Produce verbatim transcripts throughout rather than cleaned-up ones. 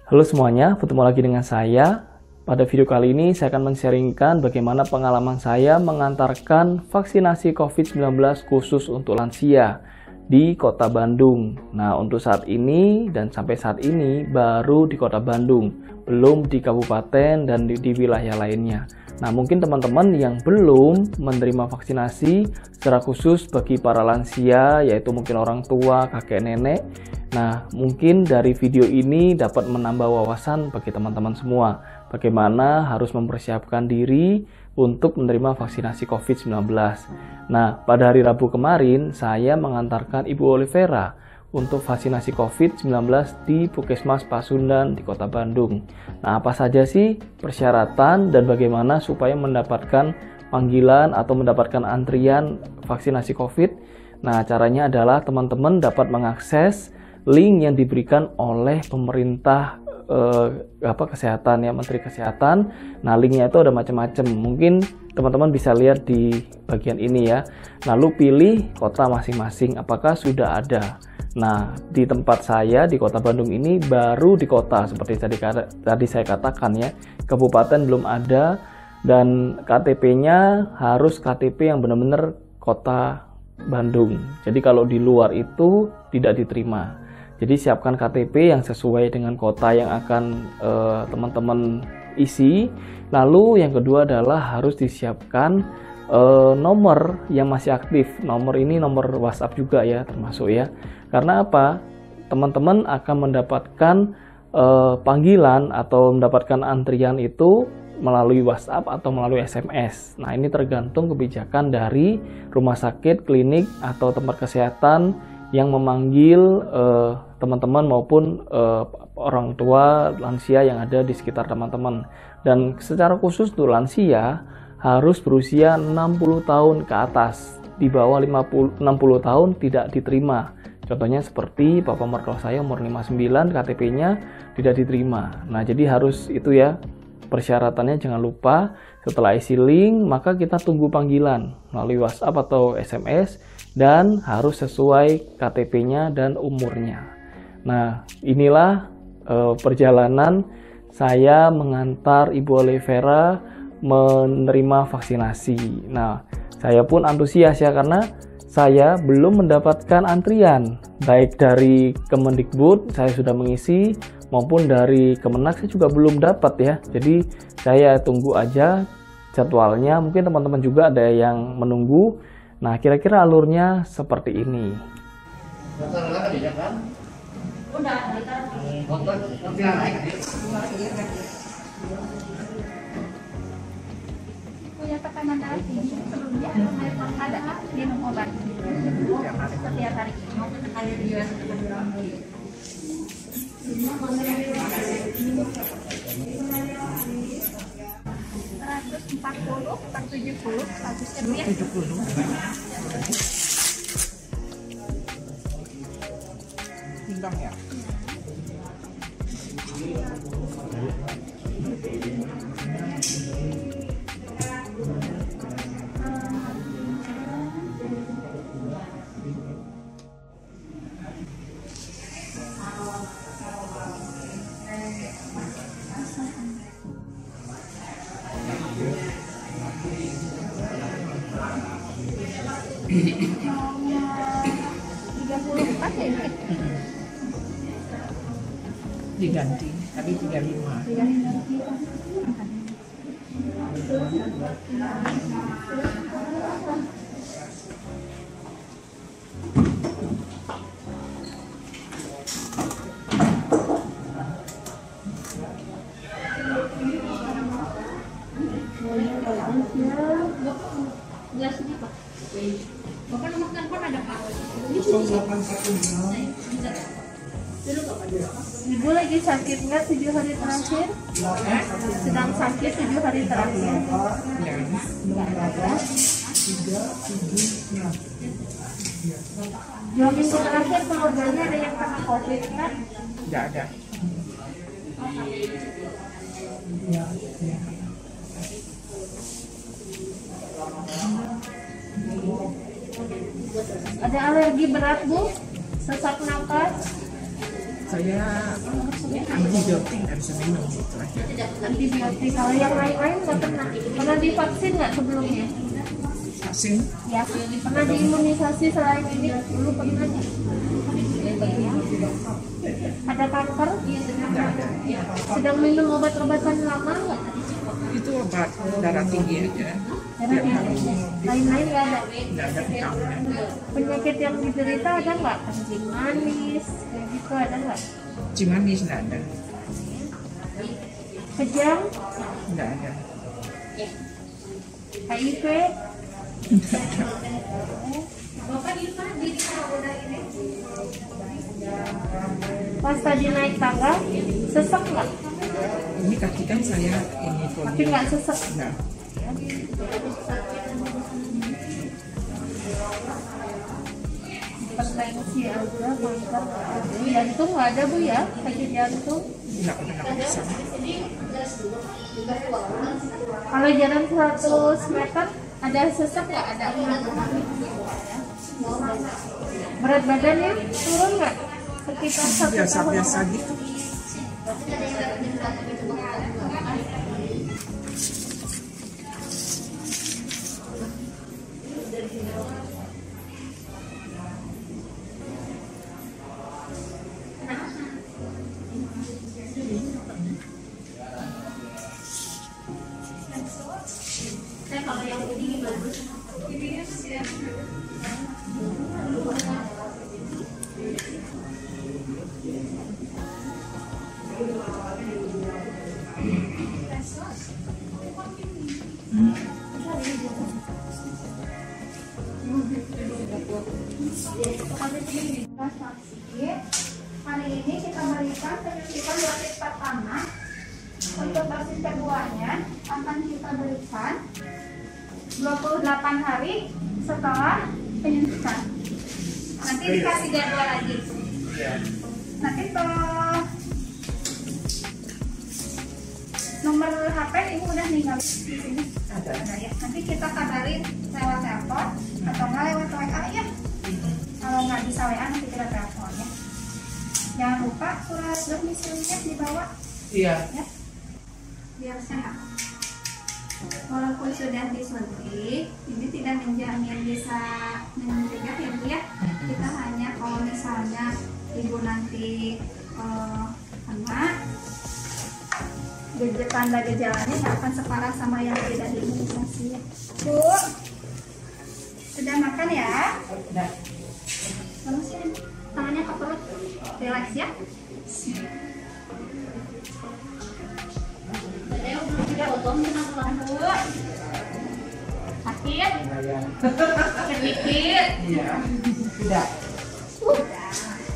Halo semuanya, bertemu lagi dengan saya. Pada video kali ini saya akan men-sharingkan bagaimana pengalaman saya mengantarkan vaksinasi covid sembilan belas khusus untuk lansia di Kota Bandung. Nah, untuk saat ini dan sampai saat ini baru di Kota Bandung, belum di kabupaten dan di, di wilayah lainnya. Nah, mungkin teman-teman yang belum menerima vaksinasi secara khusus bagi para lansia, yaitu mungkin orang tua, kakek nenek. Nah, mungkin dari video ini dapat menambah wawasan bagi teman-teman semua bagaimana harus mempersiapkan diri untuk menerima vaksinasi covid sembilan belas. Nah, pada hari Rabu kemarin saya mengantarkan Ibu Olivera untuk vaksinasi covid sembilan belas di Puskesmas Pasundan di Kota Bandung. Nah, apa saja sih persyaratan dan bagaimana supaya mendapatkan panggilan atau mendapatkan antrian vaksinasi COVID? Nah, caranya adalah teman-teman dapat mengakses link yang diberikan oleh pemerintah eh, apa kesehatan ya, Menteri Kesehatan. Nah, linknya itu ada macam-macam. Mungkin teman-teman bisa lihat di bagian ini ya. Lalu pilih kota masing-masing apakah sudah ada. Nah, di tempat saya di Kota Bandung ini baru di kota seperti tadi tadi saya katakan ya. Kabupaten belum ada dan K T P-nya harus K T P yang benar-benar Kota Bandung. Jadi kalau di luar itu tidak diterima. Jadi siapkan K T P yang sesuai dengan kota yang akan eh, teman-teman isi. Lalu yang kedua adalah harus disiapkan eh, nomor yang masih aktif. Nomor ini nomor WhatsApp juga ya termasuk ya. Karena apa? Teman-teman akan mendapatkan eh, panggilan atau mendapatkan antrian itu melalui WhatsApp atau melalui S M S. Nah, ini tergantung kebijakan dari rumah sakit, klinik atau tempat kesehatan yang memanggil eh, teman-teman maupun eh, orang tua lansia yang ada di sekitar teman-teman. Dan secara khusus untuk lansia harus berusia enam puluh tahun ke atas. Di bawah lima puluh, enam puluh tahun tidak diterima. Contohnya seperti papa mertua saya umur lima puluh sembilan, K T P-nya tidak diterima. Nah, jadi harus itu ya persyaratannya, jangan lupa. Setelah isi link maka kita tunggu panggilan melalui WhatsApp atau S M S dan harus sesuai K T P-nya dan umurnya. Nah, inilah uh, perjalanan saya mengantar Ibu Olivera menerima vaksinasi. Nah, saya pun antusias ya karena saya belum mendapatkan antrian baik dari Kemendikbud saya sudah mengisi maupun dari Kemenak saya juga belum dapat ya. Jadi saya tunggu aja jadwalnya. Mungkin teman-teman juga ada yang menunggu. Nah, kira-kira alurnya seperti ini. Punya tekanan darah tinggi sebelumnya ada minum obat setiap hari. seratus empat puluh, seratus tujuh puluh, seratus tujuh puluh. Timbang ya. tiga puluh empat ya ini? Diganti, tadi tiga puluh lima. Gelas ini Pak. Bapak nomor telepon ada Pak. Ibu lagi sakit nggak tujuh hari terakhir? Sedang sakit tujuh hari terakhir. Nggak ada. Dua minggu terakhir keluarganya ada yang kena COVID kan? Nggak ada. Ada alergi berat Bu? Sesak napas? Saya antibiotik nggak bisa minum gitu aja. Antibiotik. Kalau yang lain-lain nggak pernah. Pernah divaksin nggak sebelumnya? Vaksin Ya, pernah diimunisasi selain ini dulu pernah nggak? Ada kanker? nggak ada. Sedang minum obat-obatan lama nggak? Itu obat darah tinggi aja. Darah tinggi. Lain-lain nggak ada. Nggak ada vitamin. Penyakit yang diderita ada nggak? Kencing manis, kayak gitu ada nggak? Cimanis nggak ada. Kejang, Nggak ada. H I V, pas tadi naik tangga, sesek nggak? Ini kaki kan saya ini Tapi polio. nggak sesek. Nggak. Hipertensi aja, kanker, jantung nggak ada bu ya? Sakit jantung. Nggak pernah bisa. Kalau jalan seratus meter ada sesek nggak? Ada. Berat badannya turun nggak? Sekitar satu tahun. Biasa-biasa gitu. Hari ini kita berikan penyuntikan dosis pertama. Untuk dosis keduanya akan kita berikan dua puluh delapan hari setelah penyuntikan. Nanti dikasih jadwal lagi. Nanti tuh nomor H P ibu udah tinggal di sini. Ada. Ada ya. Nanti kita kabarin lewat telepon atau nggak lewat W A ya. Kalau nggak bisa W A nanti kita telepon ya. Jangan lupa surat domisilinya dibawa Iya. ya, biar sehat. Walaupun sudah disuntik, ini tidak menjamin bisa mencegah ya Bu ya. Kita hanya kalau misalnya ibu nanti eh, kena, gejala tanda gejalanya nggak akan separah sama yang tidak diimunisasi ya. Bu, sudah makan ya? Udah. Terus ya, tangannya ke perut, relax ya. Sakit? Sedikit? Iya. Tidak. Udah.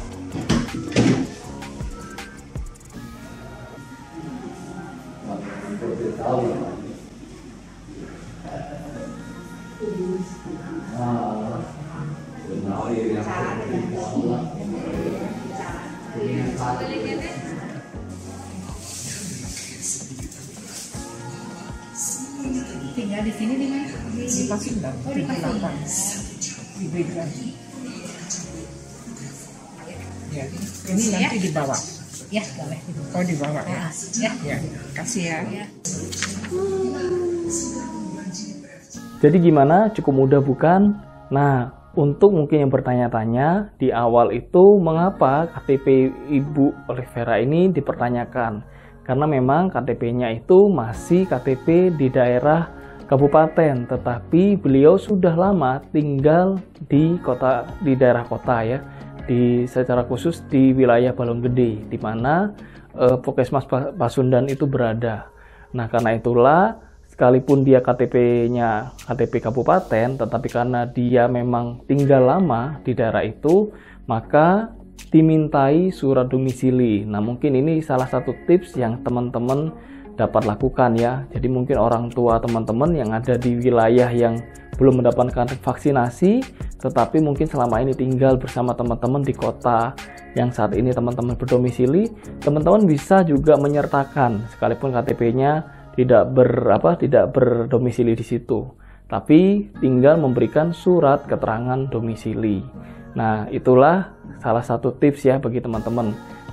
Tinggal di sini di mana? Di Pasundan. Oh, di Pasundan. Di Begal. Ya. Ini nanti dibawa. Ya, boleh. Oh dibawa ya. Ya. Ya. Kasih ya. Jadi gimana? Cukup mudah bukan? Nah, untuk mungkin yang bertanya-tanya, di awal itu mengapa K T P Ibu Olivera ini dipertanyakan? Karena memang K T P-nya itu masih K T P di daerah kabupaten, tetapi beliau sudah lama tinggal di kota, di daerah kota ya, di secara khusus di wilayah Balonggede, di mana eh, Puskesmas Pasundan itu berada. Nah, karena itulah sekalipun dia K T P-nya K T P kabupaten, tetapi karena dia memang tinggal lama di daerah itu, maka dimintai surat domisili. Nah, mungkin ini salah satu tips yang teman-teman dapat lakukan ya. Jadi mungkin orang tua teman-teman yang ada di wilayah yang belum mendapatkan vaksinasi, tetapi mungkin selama ini tinggal bersama teman-teman di kota yang saat ini teman-teman berdomisili, teman-teman bisa juga menyertakan sekalipun K T P-nya tidak ber apa tidak berdomisili di situ, tapi tinggal memberikan surat keterangan domisili. Nah, itulah salah satu tips ya bagi teman-teman.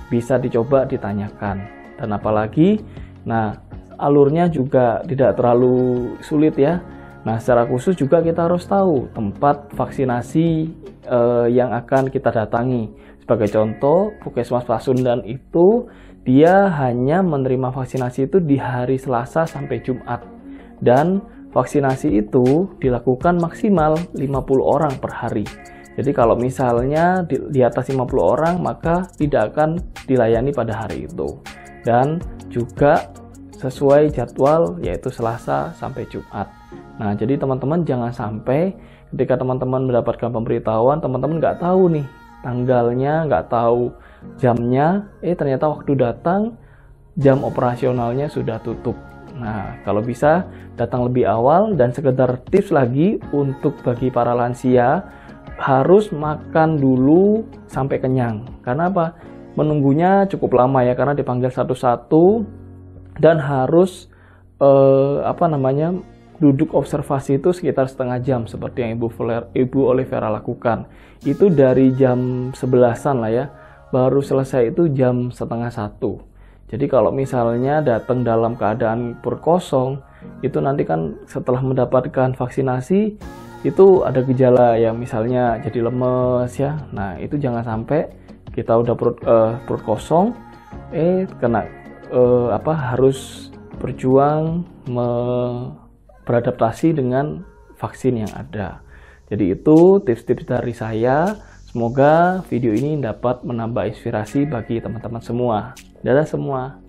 bisa dicoba ditanyakan. Dan apalagi, nah alurnya juga tidak terlalu sulit ya. Nah, secara khusus juga kita harus tahu tempat vaksinasi eh, yang akan kita datangi. Sebagai contoh, Puskesmas Pasundan itu dia hanya menerima vaksinasi itu di hari Selasa sampai Jumat. Dan vaksinasi itu dilakukan maksimal lima puluh orang per hari. Jadi kalau misalnya di, di atas lima puluh orang, maka tidak akan dilayani pada hari itu. Dan juga sesuai jadwal, yaitu Selasa sampai Jumat. Nah, jadi teman-teman jangan sampai ketika teman-teman mendapatkan pemberitahuan, teman-teman nggak tahu nih tanggalnya, nggak tahu jamnya, eh ternyata waktu datang, jam operasionalnya sudah tutup. Nah, kalau bisa datang lebih awal. Dan sekedar tips lagi untuk bagi para lansia, harus makan dulu sampai kenyang. Karena apa? Menunggunya cukup lama ya, karena dipanggil satu-satu dan harus eh, apa namanya duduk observasi itu sekitar setengah jam seperti yang Ibu, Ibu Olivera lakukan. Itu dari jam sebelasan lah ya, baru selesai itu jam setengah satu. Jadi kalau misalnya datang dalam keadaan perut kosong, itu nanti kan setelah mendapatkan vaksinasi, itu ada gejala yang misalnya jadi lemes ya. Nah, itu jangan sampai kita udah perut, uh, perut kosong, eh kena uh, apa harus berjuang me beradaptasi dengan vaksin yang ada. Jadi itu tips-tips dari saya. Semoga video ini dapat menambah inspirasi bagi teman-teman semua. Dadah semua.